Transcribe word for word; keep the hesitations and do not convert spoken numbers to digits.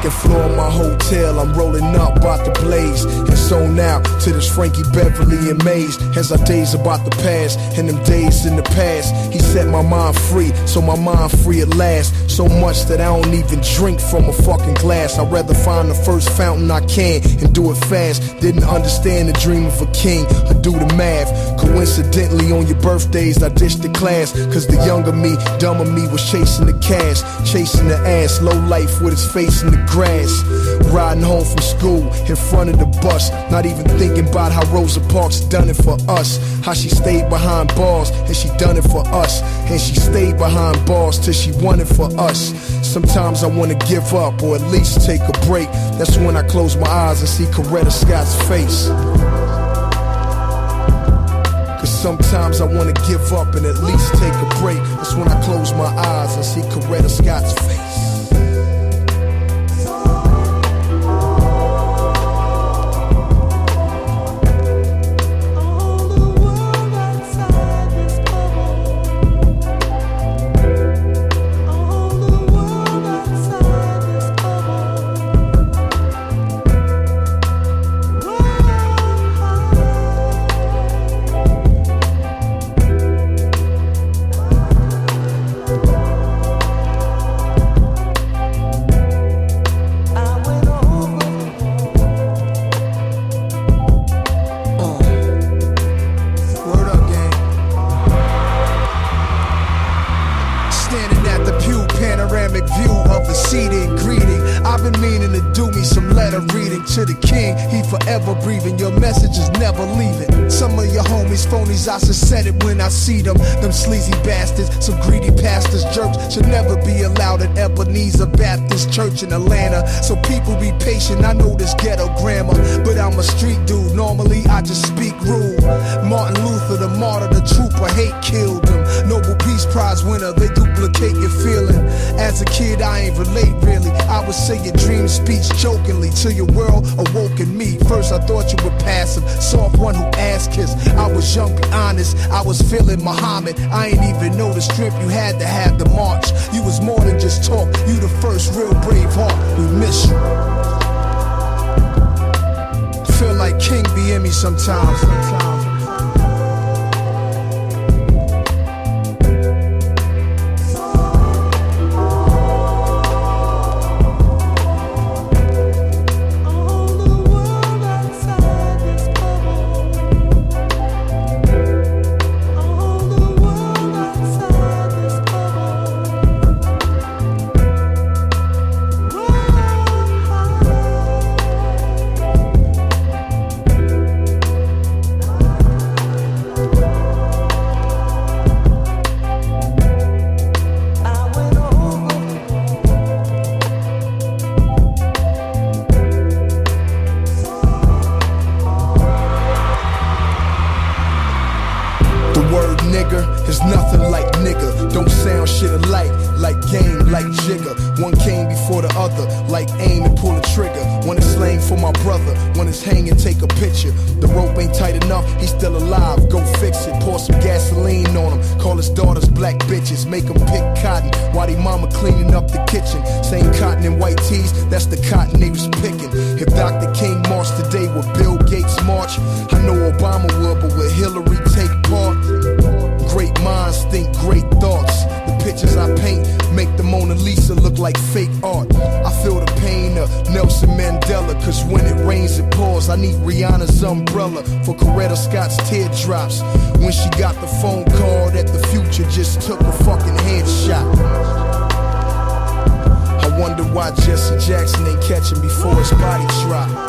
second floor of my hotel, I'm rolling up, about to blaze, and zone out to this Frankie Beverly and Maze. As our days about to pass, and them days in the past, he set my mind free, so my mind free at last. So much that I don't even drink from a fucking glass. I'd rather find the first fountain I can and do it fast. Didn't understand the dream of a king, I do the math. Coincidentally on your birthdays I ditched the class, cause the younger me, dumber me was chasing the cash, chasing the ass, low life with his face in the grass. Riding home from school in front of the bus, not even thinking about how Rosa Parks done it for us. How she stayed behind bars and she done it for us, and she stayed behind bars till she won it for us. Sometimes I wanna give up or at least take a break. That's when I close my eyes and see Coretta Scott's face. Cause sometimes I wanna give up and at least take a break. That's when I close my eyes and see Coretta Scott's face. To the king, he forever breathing. Your message is never leaving. Some of your homies phonies, I should said it when I see them. Them sleazy bastards, some greedy pastors, jerks should never be allowed at Ebenezer Baptist Church in Atlanta. So people be patient, I know this ghetto grammar, but I'm a street dude, normally I just speak rude. Martin Luther, the martyr, the trooper, hate killed him. Nobel Peace Prize winner, they duplicate your feeling. As a kid I ain't relate really, I would say your dream speech jokingly till your world awoke in me. First I thought you were passive, soft one who ass kissed. I was young, be honest, I was feeling Muhammad. I ain't even know the strength you had to have to march. You was more than just talk, you the first real brave heart. We miss you. Feel like King be in me sometimes, sometimes. It's nothing like nigga, don't sound shit alike. Like game, like jigger, one came before the other. Like aim and pull the trigger. When it's slang for my brother, when it's hanging, take a picture. The rope ain't tight enough, he's still alive, go fix it. Pour some gasoline on him, call his daughters black bitches. Make him pick cotton, while they mama cleaning up the kitchen. Same cotton and white tees, that's the cotton they was picking. If Doctor King marched today, would Bill Gates march? I know Obama would, but would Hillary take part? Great minds think great thoughts. The pictures I paint make the Mona Lisa look like fake art. I feel the pain of Nelson Mandela, cause when it rains it pours. I need Rihanna's umbrella for Coretta Scott's teardrops. When she got the phone call that the future just took a fucking headshot. I wonder why Jesse Jackson ain't catching before his body drop.